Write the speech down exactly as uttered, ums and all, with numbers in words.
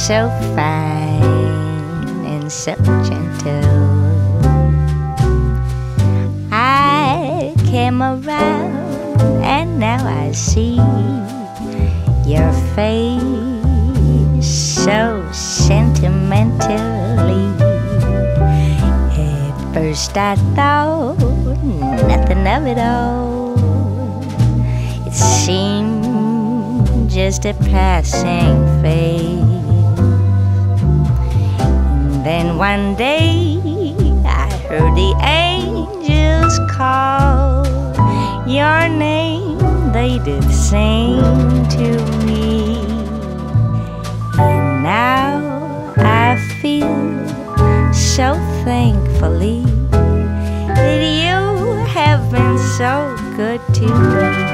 so fine and so gentle. I came around and now I see your face so sentimentally. At first I thought nothing of it all. It seemed just a passing phase. And then one day I heard the angels call your name. They did sing to me. And now I feel so thankfully that you have been so good to me.